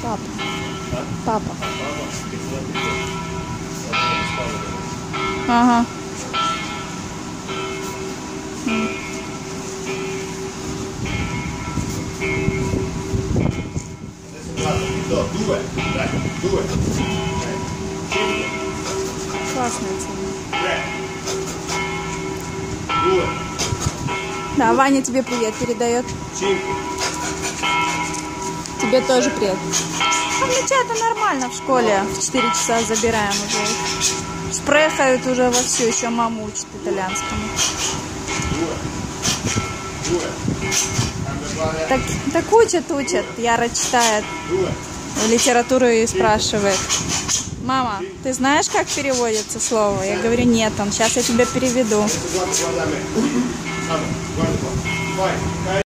Папа. А? Папа. А, папа, ты куда придешь? Ага. Due, dai, 2, 5, Классная тема. 3, 2, Да, Ваня тебе привет передает. 5. Тебе тоже привет. А это нормально в школе. В 4 часа забираем уже. Шпрехают уже вовсю, еще маму учит итальянскому. Так учат. Яра читает литературу и спрашивает: мама, ты знаешь, как переводится слово? Я говорю: нет, сейчас я тебе переведу.